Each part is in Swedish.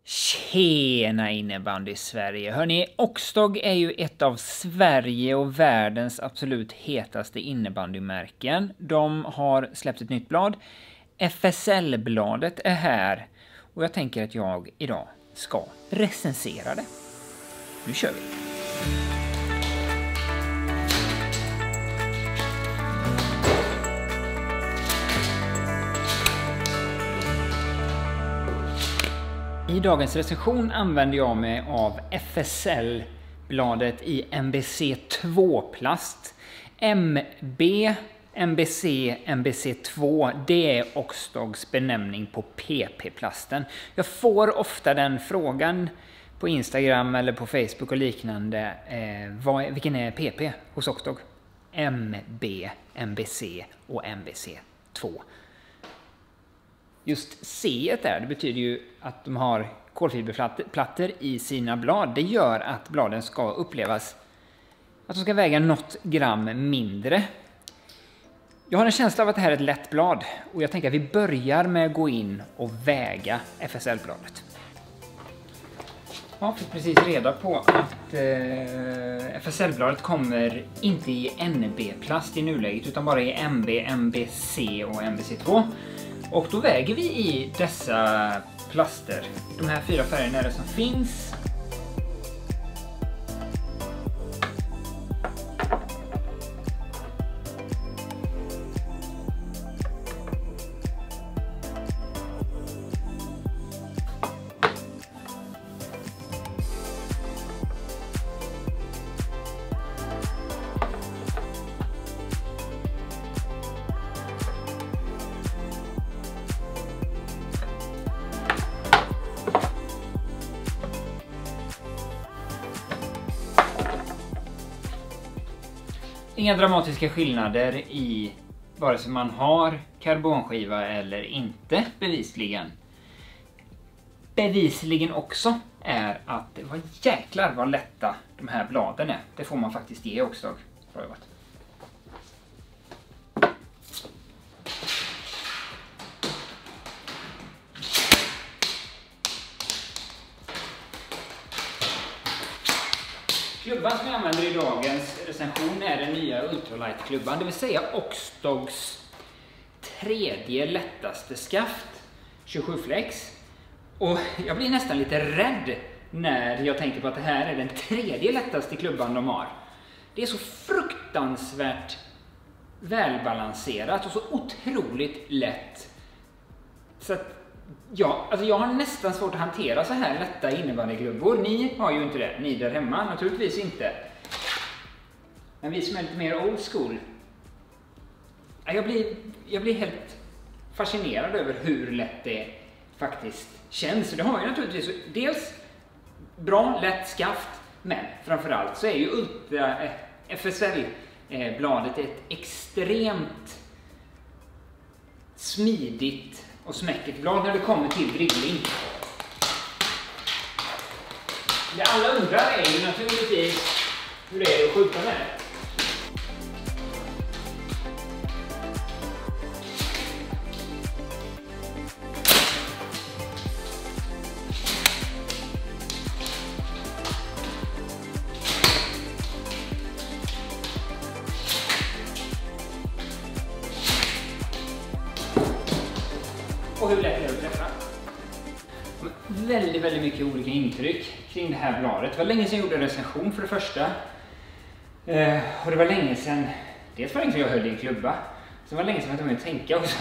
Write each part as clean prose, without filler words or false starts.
Tjena innebandy Sverige! Hörrni, Oxdog är ju ett av Sverige och världens absolut hetaste innebandymärken. De har släppt ett nytt blad. FSL-bladet är här. Och jag tänker att jag idag ska recensera det. Nu kör vi! I dagens recension använder jag mig av FSL-bladet i MBC2-plast. MBC, MBC2, det är Oxdogs benämning på PP-plasten. Jag får ofta den frågan på Instagram eller på Facebook och liknande. Vilken är PP hos Oxdog? MB, MBC och MBC2. Just C där, det betyder ju att de har kolfiberplattor i sina blad. Det gör att bladen ska upplevas att de ska väga något gram mindre. Jag har en känsla av att det här är ett lätt blad och jag tänker att vi börjar med att gå in och väga FSL-bladet. Jag fick precis reda på att FSL-bladet kommer inte i NB-plast i nuläget utan bara i MB, MBC och MBC2. Och då väger vi i dessa plaster. De här 4 färgerna är det som finns. Inga dramatiska skillnader i vare sig man har karbonskiva eller inte, bevisligen. Bevisligen också är att det var jäklar vad lätta de här bladen är. Det får man faktiskt ge också. Bra jobbat. Klubban som jag använder i dagens recension är den nya Ultralight-klubban, det vill säga Oxdogs 3:e lättaste skaft, 27 flex. Och jag blir nästan lite rädd när jag tänker på att det här är den 3:e lättaste klubban de har. Det är så fruktansvärt välbalanserat och så otroligt lätt. Så att ja, alltså jag har nästan svårt att hantera så här lätta innebandyklubbor. Ni har ju inte det, ni där hemma, naturligtvis inte. Men vi som är lite mer old school. Jag blir helt fascinerad över hur lätt det faktiskt känns. Så det har ju naturligtvis dels bra, lätt skaft, men framförallt så är ju FSL-bladet ett extremt smidigt och smäckigt blad när det kommer till dribbling. Det alla undrar är ju naturligtvis hur det är att skjuta med. Och hur lätt är det att träffa? Väldigt mycket olika intryck kring det här bladet. Det var länge sedan jag gjorde en recension för det första. Och det var länge sedan, dels var det länge sedan jag höll i en klubba. Så det var länge sedan jag tvungen tänka också.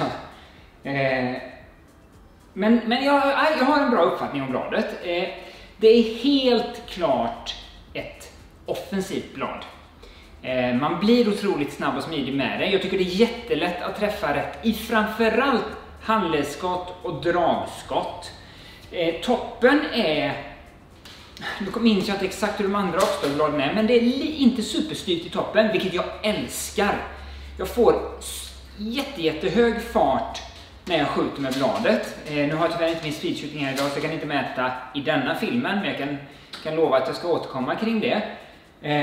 Men jag har en bra uppfattning om bladet. Det är helt klart ett offensivt blad. Man blir otroligt snabb och smidig med det. Jag tycker det är jättelätt att träffa rätt i framförallt handledsskott och dragskott. Toppen är, nu minns jag inte exakt hur de andra Oxdogbladen är, men det är inte superstyrt i toppen, vilket jag älskar. Jag får jättehög fart när jag skjuter med bladet. Nu har jag tyvärr inte min speedshooting här idag så jag kan inte mäta i denna filmen, men jag kan lova att jag ska återkomma kring det.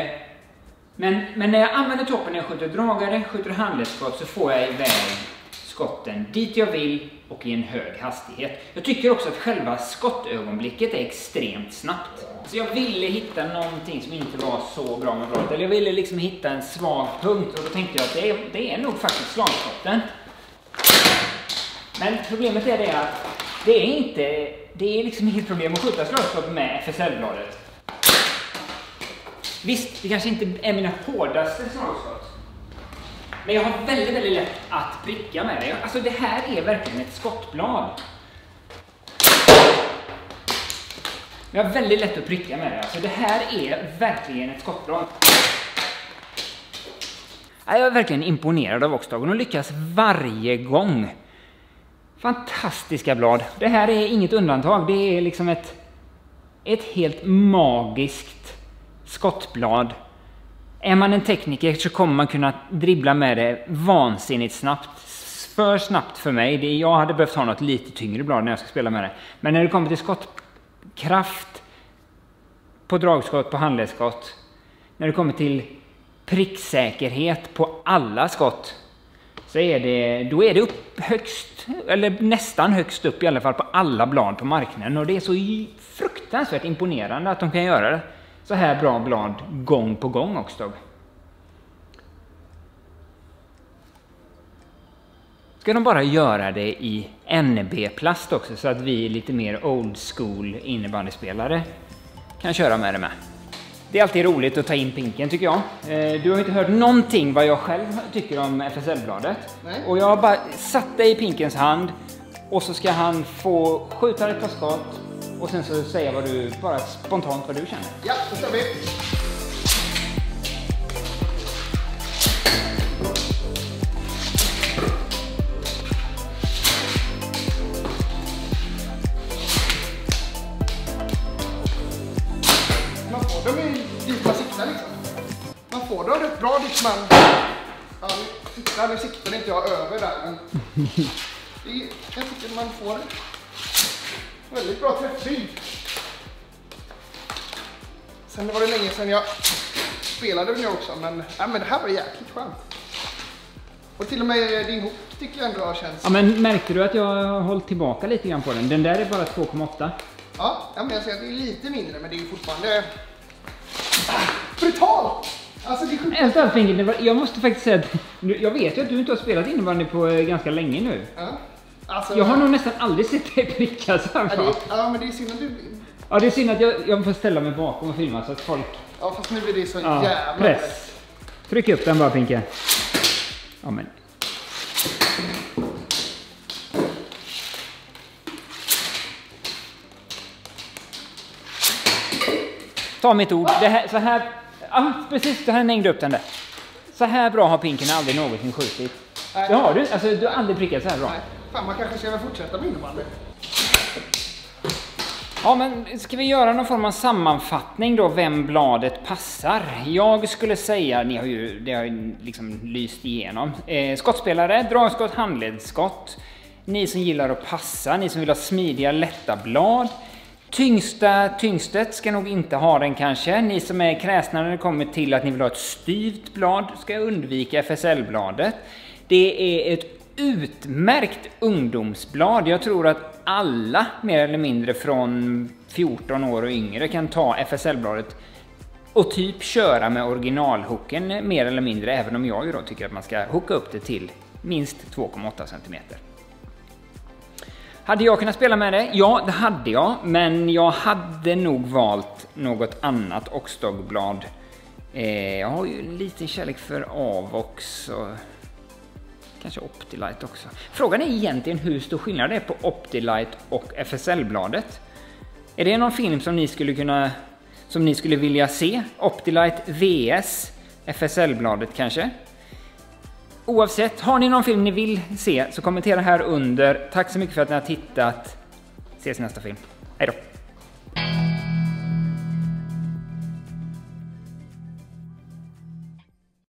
Men när jag använder toppen när jag skjuter dragare, skjuter handledsskott så får jag iväg skotten dit jag vill och i en hög hastighet. Jag tycker också att själva skottögonblicket är extremt snabbt. Så jag ville hitta någonting som inte var så bra med bladet. Eller jag ville liksom hitta en svag punkt och då tänkte jag att det är nog faktiskt slagskotten. Men problemet är det att det är liksom inget problem att skjuta slagskott med FSL-bladet. Visst, det kanske inte är mina hårdaste slagskott. Men jag har väldigt, väldigt lätt att pricka med det. Alltså det här är verkligen ett skottblad. Jag har väldigt lätt att pricka med det. Alltså det här är verkligen ett skottblad. Jag är verkligen imponerad av Oxdog och lyckas varje gång. Fantastiska blad. Det här är inget undantag. Det är liksom ett helt magiskt skottblad. Är man en tekniker så kommer man kunna dribbla med det vansinnigt snabbt. För snabbt för mig. Jag hade behövt ha något lite tyngre blad när jag ska spela med det. Men när det kommer till skottkraft på dragskott, på handledsskott. När det kommer till pricksäkerhet på alla skott. Så då är det upp högst, eller nästan högst upp i alla fall på alla blad på marknaden. Och det är så fruktansvärt imponerande att de kan göra det. Så här bra blad gång på gång också. Ska de bara göra det i NB-plast också så att vi lite mer old school innebandyspelare kan köra med det med. Det är alltid roligt att ta in pinken tycker jag. Du har inte hört någonting vad jag själv tycker om FSL-bladet. Nej. Och jag har bara satt det i pinkens hand och så ska han få skjuta ett par skott. Och sen så säga bara spontant vad du känner. Ja, då kör vi. Man får dem i dit man siktar liksom. Man får dem rätt bra dit man... Ja, nu siktar inte jag över där, men... Jag tycker man får det. Väldigt bra träffbild. Sen var det länge sedan jag spelade nu också, men det här var jäkligt skönt. Och till och med din hook tycker jag ändå känns... Ja, men märkte du att jag har hållit tillbaka lite grann på den? Den där är bara 2,8. Ja, men jag säger att det är lite mindre, men det är ju fortfarande... brutalt! Alltså det är jag måste faktiskt säga att... Jag vet ju att du inte har spelat innebandy på ganska länge nu. Ja. Alltså, jag har nog nästan aldrig sett dig pricka så här bra. Ja, men det är synd att du... Ja, det är synd att jag får ställa mig bakom och filma så att folk... Ja, fast nu är det så jävla... Press. Tryck upp den bara, Pinke. Ja, men... Ta mitt ord. Det här, så här... Ja, precis. Det här hängde upp den där. Så här bra har Pinken aldrig någonsin skjutit. Det har du. Alltså, du har aldrig prickat så här bra. Nej. Fan, man kanske ska fortsätta med innebandy. Ja, men ska vi göra någon form av sammanfattning då, vem bladet passar? Jag skulle säga, det har ju liksom lyst igenom. Skottspelare, dragskott, handledsskott. Ni som gillar att passa, ni som vill ha smidiga, lätta blad. Tyngstet ska nog inte ha den kanske. Ni som är kräsna när det kommer till att ni vill ha ett styvt blad ska undvika FSL-bladet. Det är ett utmärkt ungdomsblad. Jag tror att alla mer eller mindre från 14 år och yngre kan ta FSL-bladet och typ köra med originalhooken mer eller mindre, även om jag ju då tycker att man ska hooka upp det till minst 2,8 cm. Hade jag kunnat spela med det? Ja, det hade jag, men jag hade nog valt något annat Oxdog-blad. Jag har ju en liten kärlek för Avox och kanske Optilite också. Frågan är egentligen hur stor skillnad det är på Optilite och FSL-bladet. Är det någon film som ni skulle vilja se? Optilite vs FSL-bladet kanske? Oavsett, har ni någon film ni vill se så kommentera här under. Tack så mycket för att ni har tittat. Ses i nästa film. Hej då!